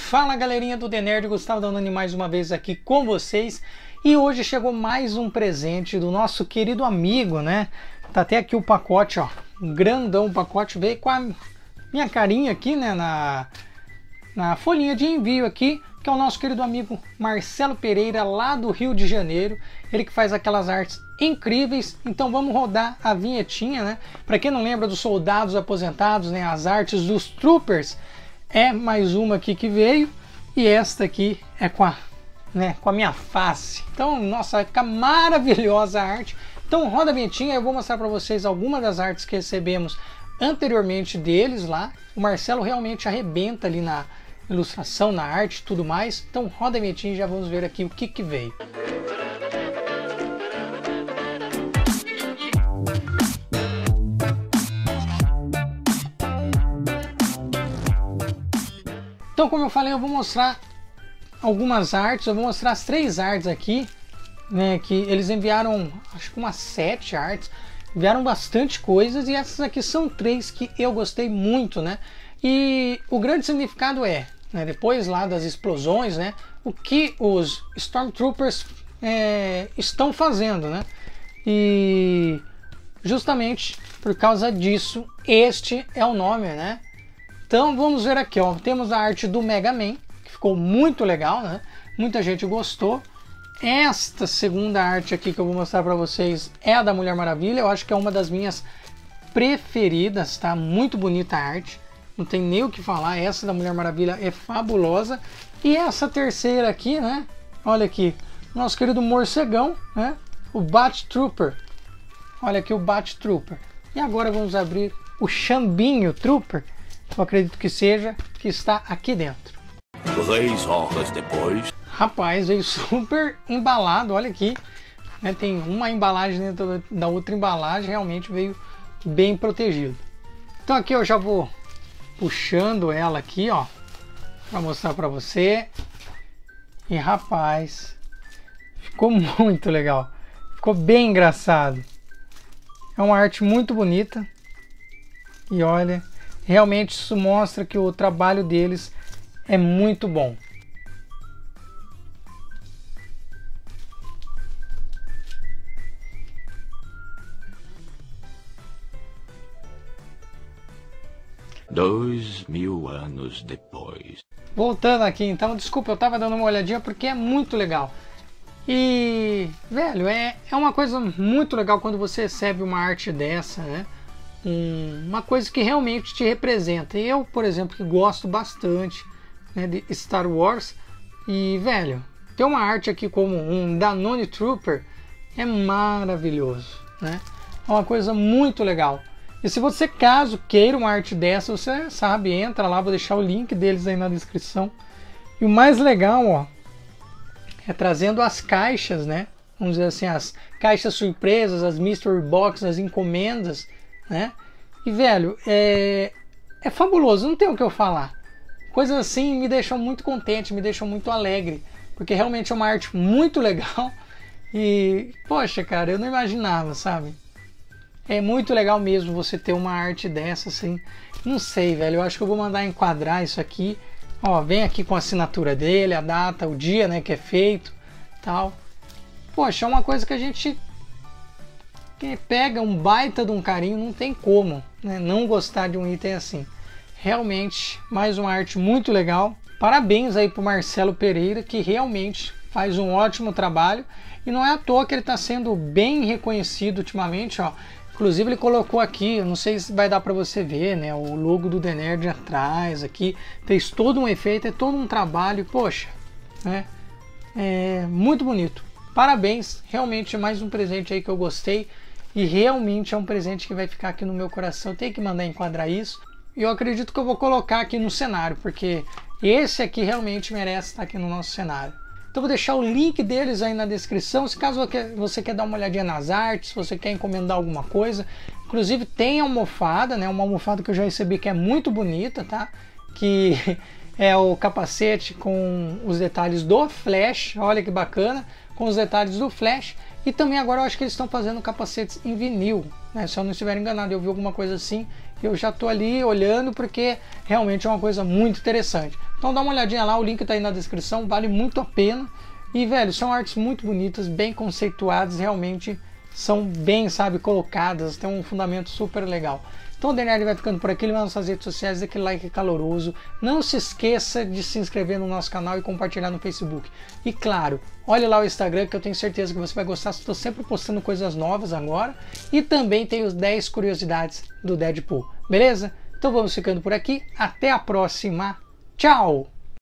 Fala galerinha do The Nerd, Gustavo Danoni mais uma vez aqui com vocês. E hoje chegou mais um presente do nosso querido amigo, né? Tá até aqui o pacote, ó, um grandão o pacote, veio com a minha carinha aqui, né, na folhinha de envio aqui, que é o nosso querido amigo Marcelo Pereira, lá do Rio de Janeiro. Ele que faz aquelas artes incríveis. Então vamos rodar a vinhetinha, né? Para quem não lembra dos soldados aposentados, né, as artes dos troopers, é mais uma aqui que veio, e esta aqui é com a minha face. Então, nossa, vai ficar maravilhosa a arte. Então roda a vinhetinha, eu vou mostrar para vocês algumas das artes que recebemos anteriormente deles lá. O Marcelo realmente arrebenta ali na ilustração, na arte e tudo mais. Então roda a vinhetinha e já vamos ver aqui o que veio. Então, como eu falei, eu vou mostrar algumas artes, eu vou mostrar as 3 artes aqui, né, que eles enviaram, acho que umas 7 artes, enviaram bastante coisas, e essas aqui são 3 que eu gostei muito, né, e o grande significado é, né, depois lá das explosões, né, o que os Stormtroopers estão fazendo, né, e justamente por causa disso, este é o nome, né. Então vamos ver aqui, ó, temos a arte do Mega Man, que ficou muito legal, né? Muita gente gostou. Esta segunda arte aqui que eu vou mostrar para vocês é a da Mulher Maravilha. Eu acho que é uma das minhas preferidas, tá? Muito bonita a arte, não tem nem o que falar. Essa da Mulher Maravilha é fabulosa. E essa terceira aqui, né? Olha aqui, nosso querido morcegão, né? O Bat Trooper. Olha aqui o Bat Trooper. E agora vamos abrir o Chambinho Trooper. Eu acredito que seja, que está aqui dentro. 3 horas depois. Rapaz, veio super embalado, olha aqui, né, tem uma embalagem dentro da outra embalagem, realmente veio bem protegido. Então aqui eu já vou puxando ela aqui, ó, para mostrar para você. E rapaz, ficou muito legal, ficou bem engraçado. É uma arte muito bonita e olha, realmente isso mostra que o trabalho deles é muito bom. Dois mil anos depois. Voltando aqui, então, desculpa, eu tava dando uma olhadinha porque é muito legal. E, velho, é uma coisa muito legal quando você recebe uma arte dessa, né? Uma coisa que realmente te representa. Eu, por exemplo, que gosto bastante, né, de Star Wars, e velho, ter uma arte aqui como um Danone Trooper é maravilhoso, né? É uma coisa muito legal. E se você caso queira uma arte dessa, você sabe, entra lá, vou deixar o link deles aí na descrição. E o mais legal, ó, é trazendo as caixas, né? Vamos dizer assim, as caixas surpresas, as mystery boxes, as encomendas, né? E velho, é fabuloso, não tem o que eu falar. Coisas assim me deixam muito contente, me deixam muito alegre, porque realmente é uma arte muito legal. E poxa, cara, eu não imaginava, sabe? É muito legal mesmo você ter uma arte dessa, assim. Não sei, velho, eu acho que eu vou mandar enquadrar isso aqui. Ó, vem aqui com a assinatura dele, a data, o dia, né, que é feito, tal. Poxa, é uma coisa que a gente pega um baita de um carinho, não tem como, né, não gostar de um item assim. Realmente, mais uma arte muito legal. Parabéns aí pro Marcelo Pereira, que realmente faz um ótimo trabalho. E não é à toa que ele está sendo bem reconhecido ultimamente, ó. Inclusive ele colocou aqui, eu não sei se vai dar para você ver, né, o logo do The Nerd atrás aqui. Fez todo um efeito, é todo um trabalho, poxa, né? É muito bonito. Parabéns, realmente é mais um presente aí que eu gostei. E realmente é um presente que vai ficar aqui no meu coração. Eu tenho que mandar enquadrar isso. E eu acredito que eu vou colocar aqui no cenário, porque esse aqui realmente merece estar aqui no nosso cenário. Então vou deixar o link deles aí na descrição, se caso você quer dar uma olhadinha nas artes, se você quer encomendar alguma coisa. Inclusive tem a almofada, né? Uma almofada que eu já recebi que é muito bonita, tá? Que é o capacete com os detalhes do Flash, olha que bacana, com os detalhes do Flash. E também agora eu acho que eles estão fazendo capacetes em vinil, né? Se eu não estiver enganado, eu vi alguma coisa assim. Eu já estou ali olhando porque realmente é uma coisa muito interessante. Então dá uma olhadinha lá, o link tá aí na descrição, vale muito a pena. E, velho, são artes muito bonitas, bem conceituadas, realmente são bem, sabe, colocadas, tem um fundamento super legal. Então o DNL vai ficando por aqui, ele vai nas suas redes sociais, aquele like caloroso. Não se esqueça de se inscrever no nosso canal e compartilhar no Facebook. E claro, olhe lá o Instagram que eu tenho certeza que você vai gostar, estou sempre postando coisas novas agora. E também tem os 10 curiosidades do Deadpool, beleza? Então vamos ficando por aqui, até a próxima, tchau!